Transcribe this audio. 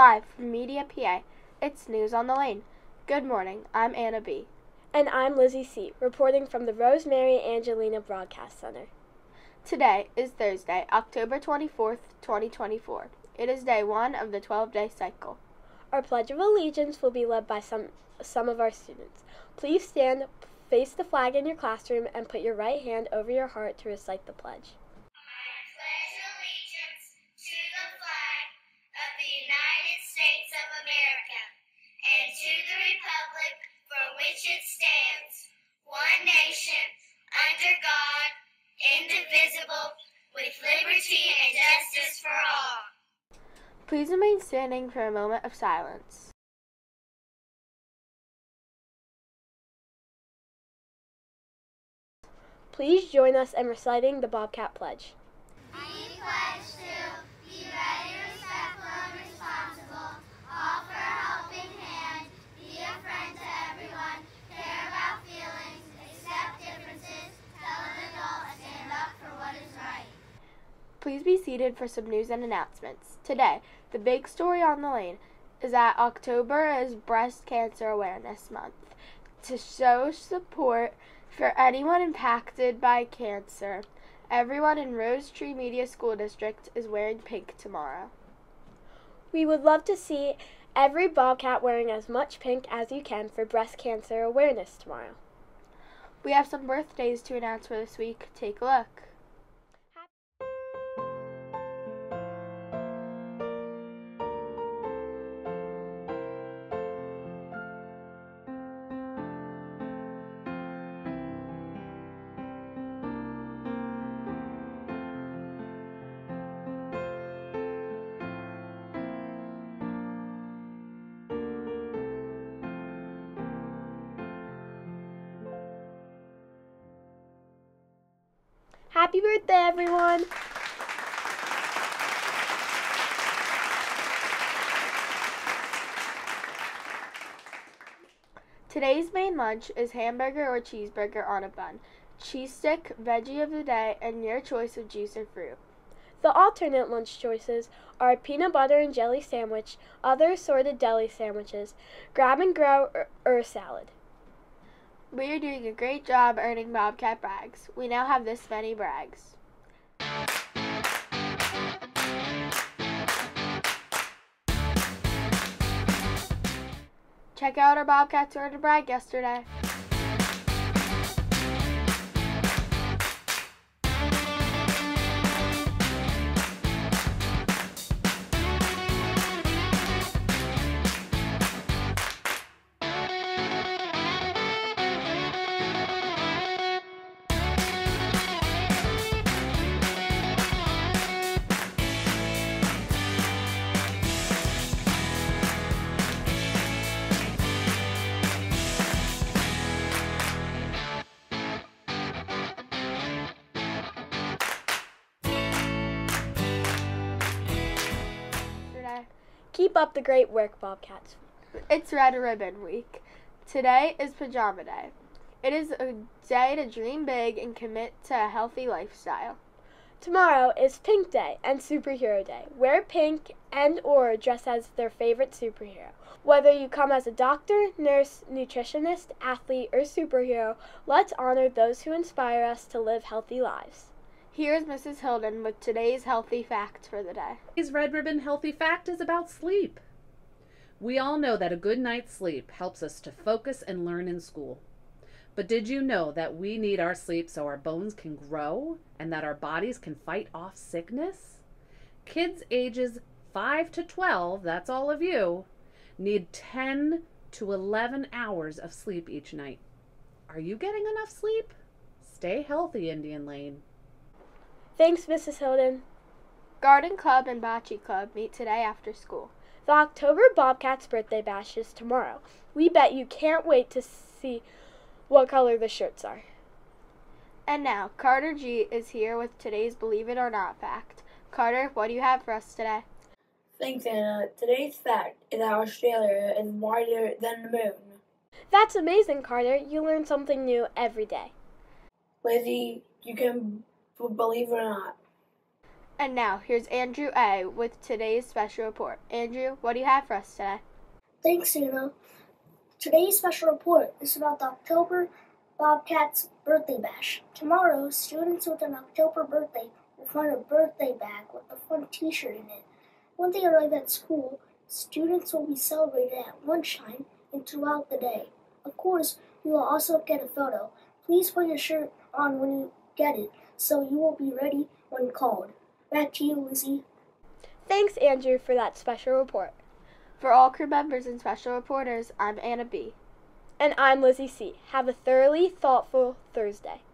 Live from Media PA, it's News on the Lane. Good morning, I'm Anna B. And I'm Lizzie C., reporting from the Rosemary Angelina Broadcast Center. Today is Thursday, October 24th, 2024. It is day 1 of the 12-day cycle. Our Pledge of Allegiance will be led by some of our students. Please stand, face the flag in your classroom, and put your right hand over your heart to recite the pledge. Pledge allegiance to the flag of the United States of America and to the republic for which it stands, one nation, under God, indivisible, with liberty and justice for all. Please remain standing for a moment of silence. Please join us in reciting the Bobcat Pledge. We pledge to be ready, respectful, and responsible, offer a helping hand, be a friend to everyone, care about feelings, accept differences, tell an adult, stand up for what is right. Please be seated for some news and announcements. Today, the big story on the lane is that October is Breast Cancer Awareness Month. To show support for anyone impacted by cancer, everyone in Rose Tree Media School District is wearing pink tomorrow. We would love to see every Bobcat wearing as much pink as you can for breast cancer awareness tomorrow. We have some birthdays to announce for this week. Take a look. Happy birthday, everyone! Today's main lunch is hamburger or cheeseburger on a bun, cheese stick, veggie of the day, and your choice of juice or fruit. The alternate lunch choices are a peanut butter and jelly sandwich, other assorted deli sandwiches, grab and go, or a salad. We are doing a great job earning Bobcat brags. We now have this many brags. Check out our Bobcats earned a brag yesterday. Keep up the great work, Bobcats. It's Red Ribbon Week. Today is Pajama Day. It is a day to dream big and commit to a healthy lifestyle. Tomorrow is Pink Day and Superhero Day. Wear pink and or dress as their favorite superhero. Whether you come as a doctor, nurse, nutritionist, athlete, or superhero, let's honor those who inspire us to live healthy lives. Here's Mrs. Hilden with today's healthy fact for the day. Today's Red Ribbon Healthy Fact is about sleep. We all know that a good night's sleep helps us to focus and learn in school. But did you know that we need our sleep so our bones can grow and that our bodies can fight off sickness? Kids ages 5 to 12, that's all of you, need 10 to 11 hours of sleep each night. Are you getting enough sleep? Stay healthy, Indian Lane. Thanks, Mrs. Hilden. Garden Club and Bocce Club meet today after school. The October Bobcats birthday bash is tomorrow. We bet you can't wait to see what color the shirts are. And now, Carter G is here with today's Believe It or Not fact. Carter, what do you have for us today? Thanks, Anna. Today's fact is that Australia is wider than the moon. That's amazing, Carter. You learn something new every day. Lizzie, you can believe it or not. And now, here's Andrew A. with today's special report. Andrew, what do you have for us today? Thanks, Anna. Today's special report is about the October Bobcats birthday bash. Tomorrow, students with an October birthday will find a birthday bag with a fun t-shirt in it. When they arrive at school, students will be celebrated at lunchtime and throughout the day. Of course, you will also get a photo. Please put your shirt on when you get it, so you will be ready when called. Back to you, Lizzie. Thanks, Andrew, for that special report. For all crew members and special reporters, I'm Anna B. And I'm Lizzie C. Have a thoroughly thoughtful Thursday.